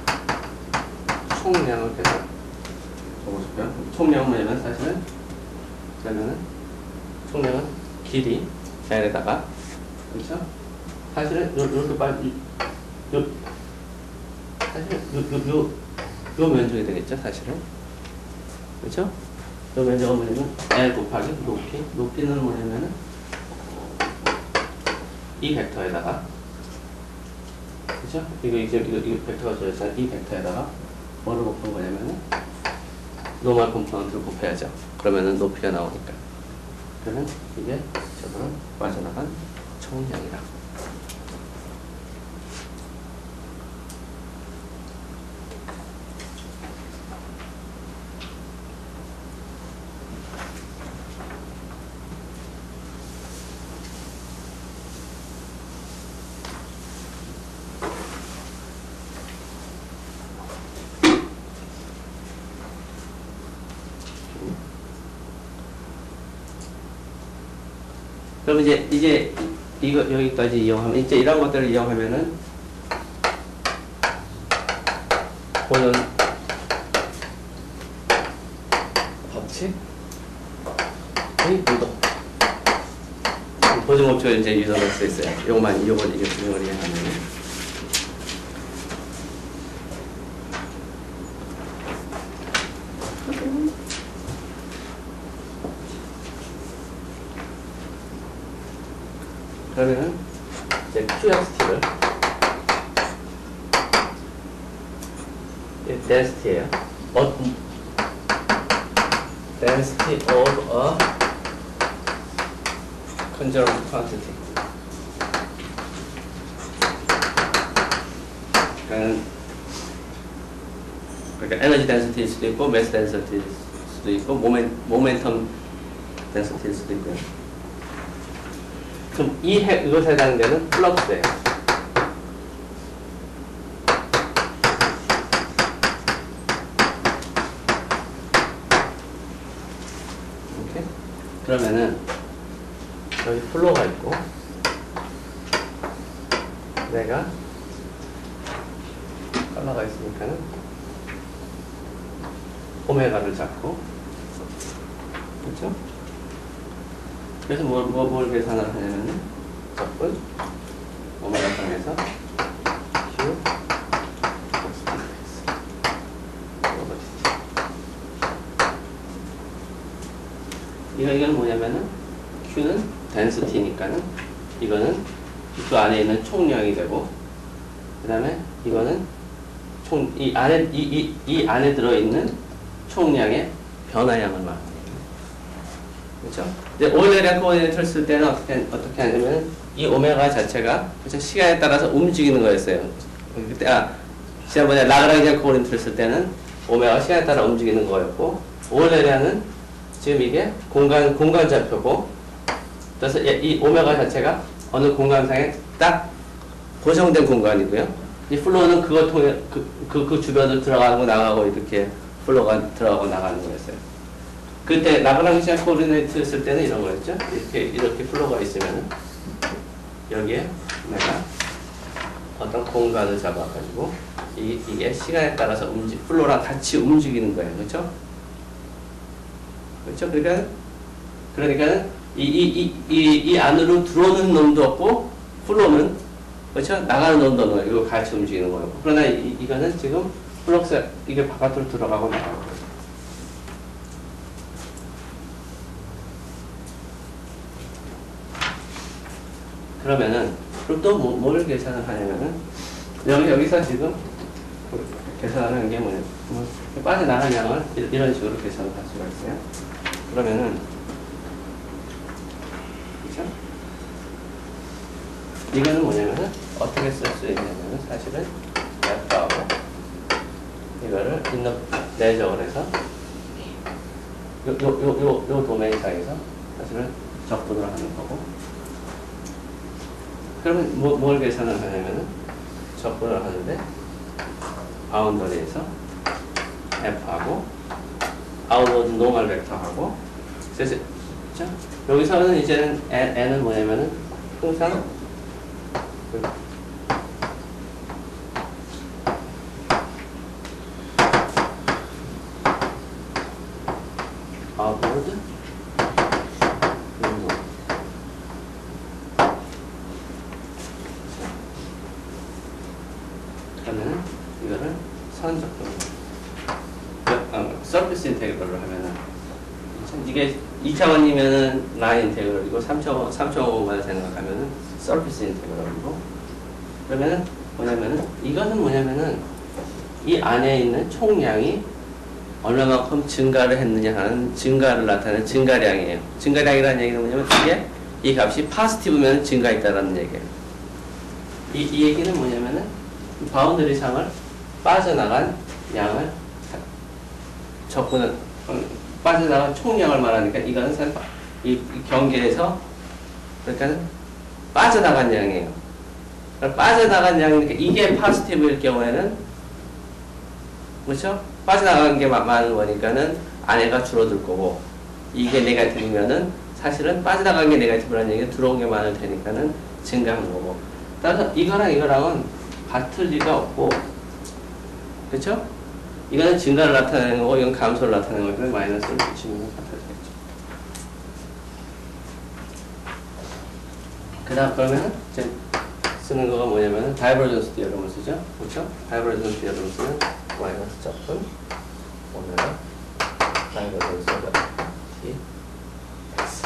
총량을 계산. 적어줄까요? 총량은 뭐냐면 사실은 그러면은 총량은 길이 L에다가 그렇죠? 사실은 요렇게 빨리 사실은 요 면적이 되겠죠 사실은 그렇죠? 요 면적은 뭐냐면 L 곱하기 높이는 뭐냐면은 이 벡터에다가 그렇죠? 이거 벡터가 주어졌잖아요. 이 벡터에다가 뭐를 곱한 거냐면은 노멀 컴포넌트를 곱해야죠. 그러면은 높이가 나오니까. 그러면 이게 저거는 빠져나간 총량이다. 그럼 이제 이거 여기까지 이용하면 이제 이런 것들을 이용하면은 보는 법칙 운동. 보증 법칙을 이제 유도할 수 있어요. 요것만 이게 분명을 이해하면. 그러면은 이제 QXT를 density예요. density of a conserved quantity. 그러니까 에너지 density일 수도 있고, mass density일 수도 있고, momentum density일 수도 있고요. 그럼 이것에 해당하는 데는 플럭스예요. 이렇게. 그러면은 여기 플로우가 있고 내가 컬러가 있으니까는 오메가를 잡고, 그렇죠? 그래서 뭘 계산을 하냐면은 적분 오메가 상에서 Q 이건 뭐냐면은 Q는 density니까는 이거는 그 안에 있는 총량이 되고, 그 다음에 이거는 이 안에 들어있는 총량의 변화량을 말합니다. 그렇죠? 이제 오일레리아 코오디네이터를 쓸 때는 어떻게 하냐면 이 오메가 자체가 그렇죠? 시간에 따라서 움직이는 거였어요. 그때 지난번에 라그랑지안 코오디네이터를 쓸 때는 오메가가 시간에 따라 움직이는 거였고, 오일레리아는 지금 이게 공간 좌표고, 그래서 이 오메가 자체가 어느 공간상에 딱 고정된 공간이고요. 이 플로우는 그걸 통해 그 주변을 들어가고 나가고 이렇게 플로우가 들어가고 나가는 거였어요. 그때 라그랑지안 코오디네이트 쓸 때는 이런 거였죠. 이렇게 플로우가 있으면은 여기에 내가 어떤 공간을 잡아가지고 이게 시간에 따라서 플로우랑 같이 움직이는 거예요. 그렇죠? 그렇죠? 그러니까 이 안으로 들어오는 놈도 없고 플로우는 그렇죠? 나가는 놈도 없고 이거 같이 움직이는 거예요. 그러나 이거는 지금 플럭스 이게 바깥으로 들어가고 나가고. 그러면은 그럼 또 뭘 계산을 하냐면은 여기서 지금 계산하는 게 뭐냐면 빠져나가는 양을 이런 식으로 계산을 할 수가 있어요. 그러면은 그렇죠? 이거는 뭐냐면은 어떻게 쓸 수 있냐면은 사실은 F하고 이거를 내적을 해서 요 도메인 사이에서 사실은 적분을 하는 거고, 그러면 뭘 계산을 하냐면은 적분을 하는데 바운더리에서 F하고 아웃워드 노멀 벡터하고, 그래서 여기서는 이제는 N은 뭐냐면은 항상 아웃워드 그러면은 이거를 선적분 서피스 인테그럴을 하면은 이게 2차원이면은 라인 인테그럴이고 3차원만 생각하면은 서피스 인테그럴이고, 그러면은 뭐냐면은 이거는 뭐냐면은 이 안에 있는 총량이 얼마만큼 증가를 했느냐 하는 증가를 나타내는 증가량이에요. 증가량이라는 얘기는 뭐냐면 이게 이 값이 파지티브면 증가했다라는 얘기예요. 이 얘기는 뭐냐면은 바운더리 상을 빠져나간 양을 적분을 빠져나간 총량을 말하니까 이거는 사실 이 경계에서 그러니까 빠져나간 양이에요. 그러니까 빠져나간 양이니까 이게 파지티브일 경우에는 그렇죠? 빠져나간 게 많은 거니까는 안에가 줄어들 거고, 이게 네거티브면은 사실은 빠져나간 게 네거티브라는 얘기는 들어온 게 많을 테니까는 증가한 거고. 따라서 이거랑 이거랑은 같을 리가 없고, 그렇죠? 이거는 증가를 나타내는 거고 이건 감소를 나타내는 거니까 마이너스를 붙이는 건 같아지겠죠. 그 다음 그러면 이제 쓰는 거가 뭐냐면 다이버전스 디어럼을 쓰죠. 그렇죠? 다이버전스 디어럼을 쓰면 마이너스 적분 오메가 다이버전스 오브 t x.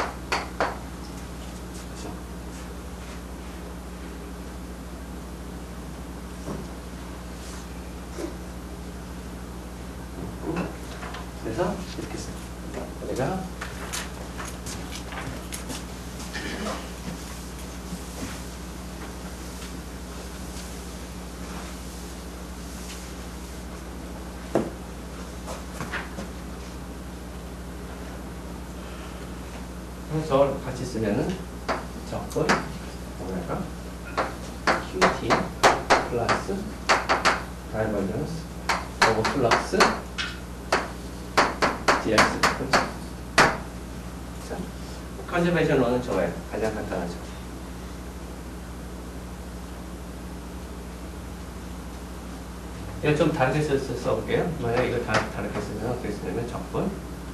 그렇죠? 그래서 이렇게 써요. 우리가 저걸 같이 쓰면은 적분 오메가 qt 플러스 다이버전스 오브 플러스 dx. 컨저베이션 로는 저거예요. 가장 간단하죠. 이거 좀 다르게 써볼게요. 만약 이거 다르게 쓰면 어떻게 쓰냐면 적분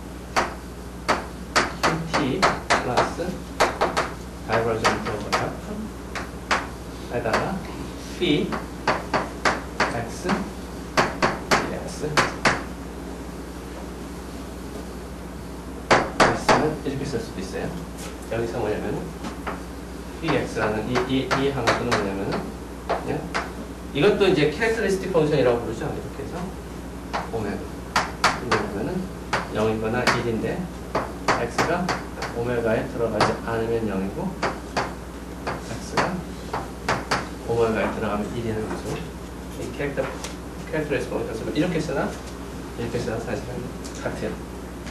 qt 플러스 다이버전스 오브 적분 에다가 phi x dx 이렇게 쓸 수도 있어요. 여기서 뭐냐면 px라는 이 함수는 뭐냐면은 그냥 이것도 이제 캐릭터리스틱 펑션이라고 부르죠. 이렇게 해서 오메가 뭐냐면은 0이거나 1인데 x가 오메가에 들어가지 않으면 0이고 x가 오메가에 들어가면 1이라는 거죠. 이 캐릭터리스틱 펑션을 이렇게 쓰나 이렇게 쓰나 사실은 같아요.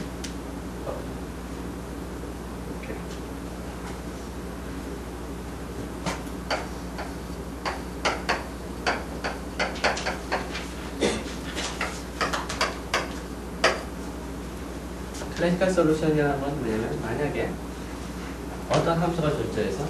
클래시컬 솔루션이라는 건 뭐냐면 만약에 어떤 함수가 존재해서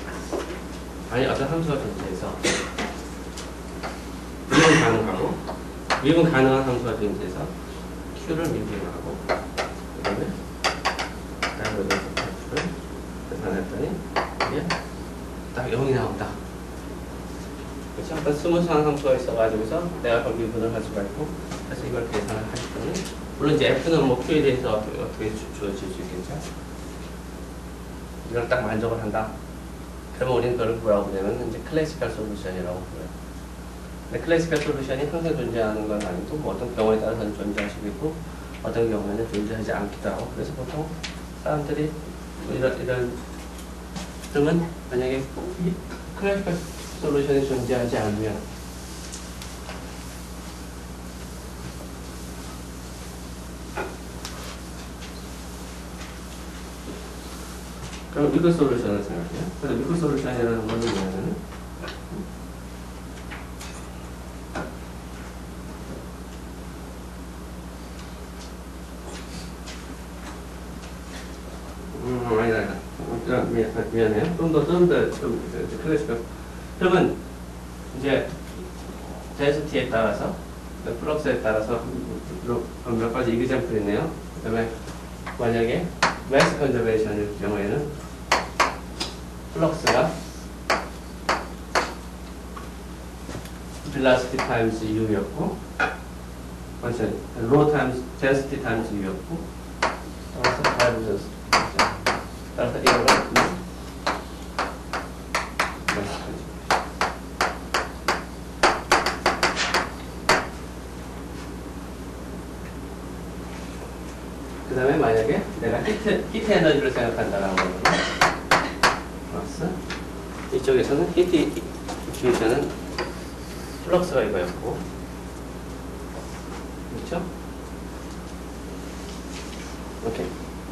미분 가능하고 미분 가능한 함수가 존재해서 q를 미분하고 그 다음에 다이버전스 F를 계산했더니 이게 딱 0이 나온다. 그렇죠? 어떤 스무스한 함수가 있어가지고서 내가 그걸 미분을 할 수가 있고 그래서 이걸 계산을 하셨더니 물론 이제 F는 뭐 Q에 대해서 어떻게 주어질 수 있겠죠? 이걸 딱 만족을 한다. 그러면 우리는 그걸 뭐라고 부르냐면 이제 클래시컬 솔루션이라고 불러요. 근데 클래시컬 솔루션이 항상 존재하는 건 아니고 뭐 어떤 경우에 따라서는 존재할 수도 있고 어떤 경우에는 존재하지 않기도 하고 그래서 보통 사람들이 뭐 이런 그러면 만약에 클래시컬 솔루션이 존재하지 않으면 그럼 미크 솔루션을 생각해요. 그래서 미크 솔루션이라는 건 뭐냐면은 아니다. 미안해요. 좀 더 클래식한. 그러면 이제 density 따라서 플럭스에 따라서 몇 가지 이그젬플이 있네요. 그 다음에 만약에 mass conservation일 경우에는 플럭스가 velocity times u였고 rho times density times u였고 따라서 divergence 따라서 이거는 그 다음에 만약에 내가 히트 에너지를 생각한다라는 거는 플러스 이쪽에서는 히트 이쪽에서는 플럭스가 이거였고 그렇죠? 오케이.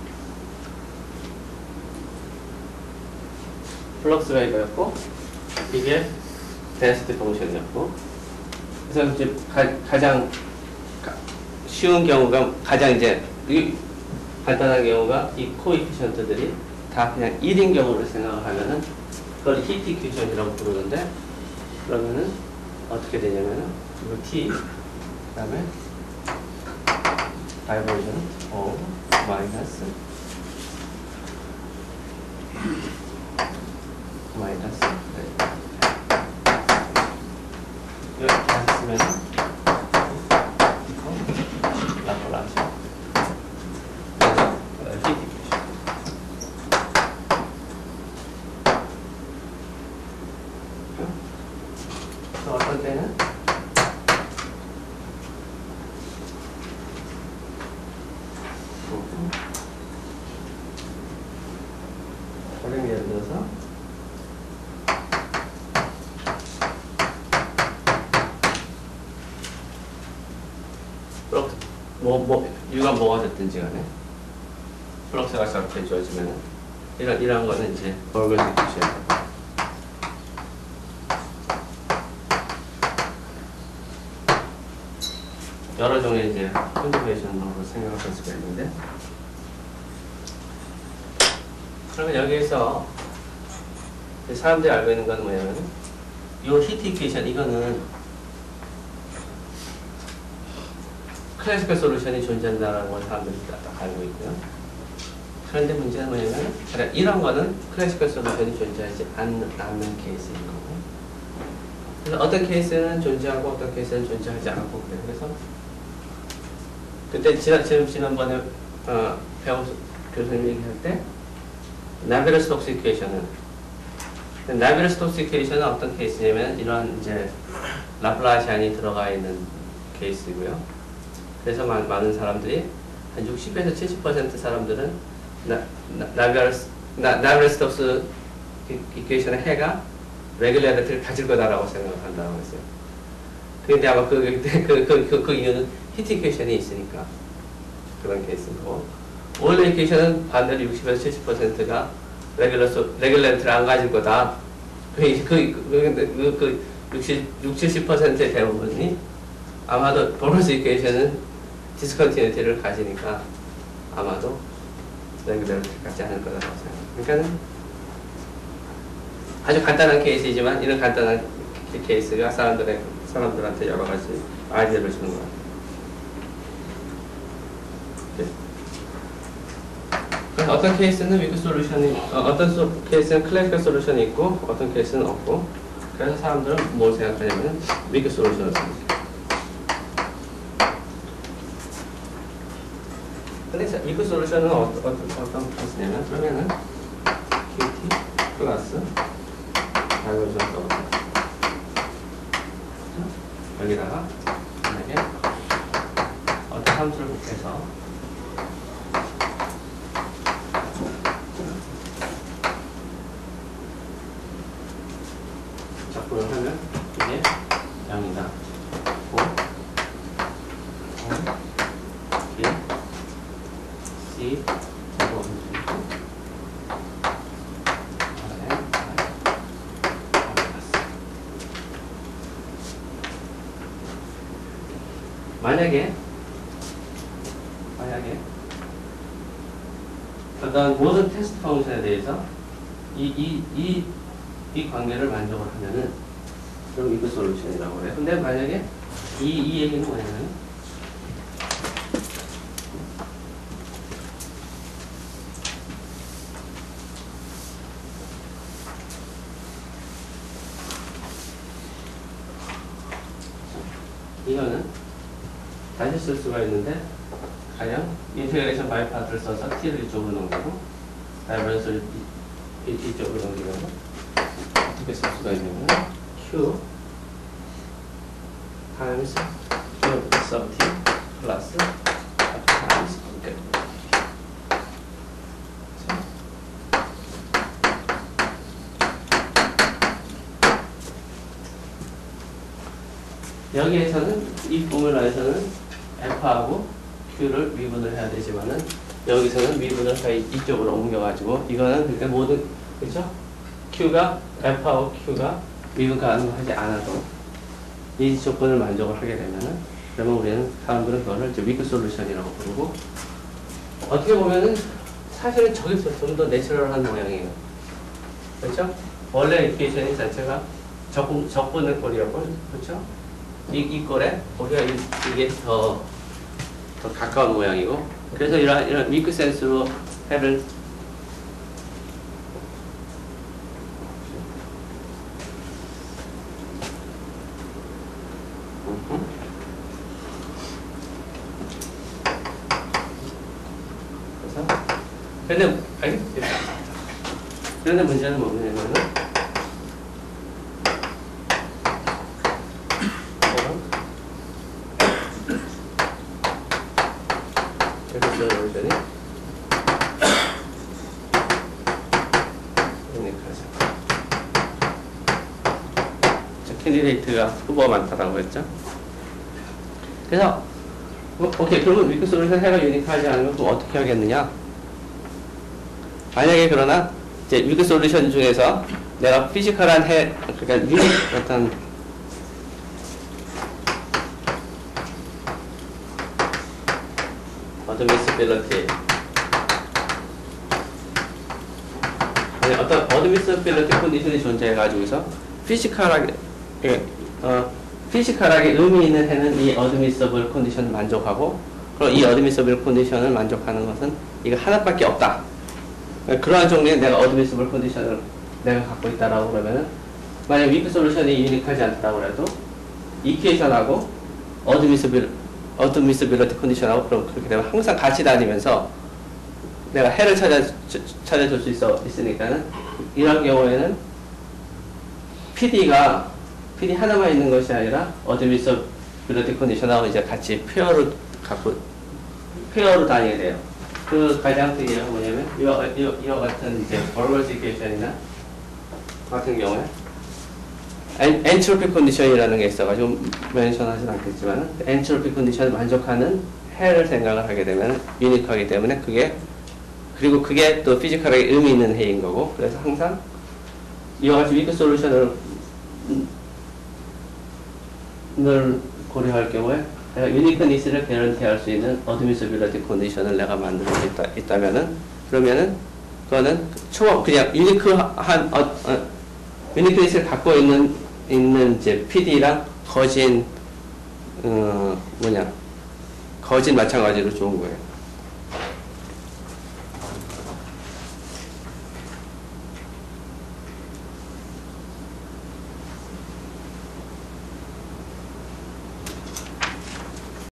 플럭스가 이거였고 이게 density 펑션이었고 그래서 이제 가장 쉬운 경우가 가장 이제 간단한 경우가 이 코에피션트들이 다 그냥 1인 경우를 생각을 하면은 그걸 히트 이퀴션이라고 부르는데 그러면은 어떻게 되냐면은 이거 t 그 다음에 divergent of 마이너스 이렇게 했으면 라플라스 어떤 때는 예를 들어서 이유가 뭐가 됐든지 간에 플럭스가 저렇게 주어지면 이런 거는 이제 벌거지 기시야. 여러 종의 이제 컨주게이션으로 생각할 수가 있는데, 그러면 여기에서 사람들이 알고 있는 건 뭐냐면 이 히트 이퀘이션 이거는 클래시컬 솔루션이 존재한다는 걸 사람들이 딱 알고 있고요. 그런데 문제는 뭐냐면 이런 거는 클래시컬 솔루션이 존재하지 않는 케이스인 거고, 그래서 어떤 케이스는 존재하고 어떤 케이스는 존재하지 않고 그래요. 그래서 그때 지난번에 배우 교수님 얘기할 때 나베르스톡스 이퀘이션은 나베르스톡스 이퀘이션은 어떤 케이스냐면 이런 이제 라플라시안이 들어가 있는 케이스고요. 그래서 많은 사람들이 한 60에서 70% 사람들은 나베르스톡스 이퀘이션의 해가 레귤레이터를 가질 거다라고 생각한다고 했어요. 근데 아마 그 이유는 히트 이퀘이션이 있으니까 그런 케이스인 거고, 오일러 이퀘이션은 반대로 60에서 70%가 레귤레이터를 안 가질 거다. 60, 70%의 대부분이 아마도 보너스 이퀘이션은 디스컨티뉴티를 가지니까 아마도 레귤레이터를 갖지 않을 거라고 생각합니다. 그러니까 아주 간단한 케이스이지만 이런 간단한 케이스가 사람들한테 여러 가지 아이디어를 주는 것 같아요. 그래서 어떤 케이스는 위크 솔루션이, 어떤 케이스는 클래시컬 솔루션이 있고 어떤 케이스는 없고, 그래서 사람들은 뭘 생각하냐면 위크 솔루션을 씁니다. 근데 위크 솔루션은 어떤 케이스냐면, 그러면은 QT 플러스 다이버전스 오브 여기다가 만약에 어떤 함수를 곱해서 적분을 하면 이게 0이다. 5, 1, C, 만약에 어떤 모든 테스트 펑션에 대해서 이 관계를 만족을 하면은 그럼 이거 솔루션이라고 해요. 근데 만약에 이 얘기는 뭐냐면 이거는 다시 쓸 수가 있는데, 가령 인테그레이션 바이 파트를 써서 t를 이쪽으로 넘기고 다이버전스를 이쪽으로 넘기면 어떻게 쓸 수가 있냐면 q 타임스 q sub t 플러스 타임스 끝. 여기에서는 이 포뮬라에서는 F하고 Q를 미분을 해야 되지만은 여기서는 미분을 이쪽으로 옮겨가지고 이거는 그러니까 모든 그렇죠? Q가 F하고 Q가 미분 가능하지 않아도 이 조건을 만족을 하게 되면은 그러면 우리는 사람들은 그거를 이제 위크 솔루션이라고 부르고, 어떻게 보면은 사실은 저기서 좀 더 내추럴한 모양이에요. 그렇죠? 원래 이퀘이션이 자체가 적분의 꼴이었고, 그렇죠? 이 꼴에 우리가 이게 더 더 가까운 모양이고, 그래서 이런 위크 센스로 해를 그런데 문제는 뭐냐면은 캔디데이트가 후보가 많다라고 했죠. 그래서 오케이, 그러면 위크 솔루션 해가 유니크하지 않으면 또 어떻게 하겠느냐? 만약에 그러나 이제 위크 솔루션 중에서 내가 피지컬한 해, 그러니까 어떤 어드미스빌리티, 어떤 어드미스빌리티 컨디션이 존재해가지고서 피지컬하게 의미 있는 해는 이 어드미서블 컨디션을 만족하고, 그리고 이 어드미서블 컨디션을 만족하는 것은 이거 하나밖에 없다. 그러한 종류의 내가 어드미서블 컨디션을 내가 갖고 있다라고 그러면은, 만약 위크 솔루션이 유니크하지 않다고 해도 이퀘이션하고 어드미서빌리티 컨디션하고 그럼 그렇게 되면 항상 같이 다니면서 내가 해를 찾아줄 수 있으니까는, 이런 경우에는 PD 하나만 있는 것이 아니라 어드미서빌리티 컨디션하고 이제 같이 페어로 다니게 돼요. 그 가장 특이한 건 뭐냐면 이와 같은 이제 버벌스 이퀘이션이나 같은 경우에 엔트로피 컨디션이라는 게 있어가지고 멘션하진 않겠지만, 엔트로피 컨디션을 만족하는 해를 생각을 하게 되면 유니크하기 때문에 그리고 그게 또 피지컬하게 의미 있는 해인 거고, 그래서 항상 이와 같이 위크 솔루션을 고려할 경우에 내가 유니크니스를 개런티할 수 있는 어드미서빌리티 컨디션을 내가 만들 수 있다면은, 그러면은 그거는 그냥 유니크니스를 갖고 있는 이제 PD랑 거진 마찬가지로 좋은 거예요.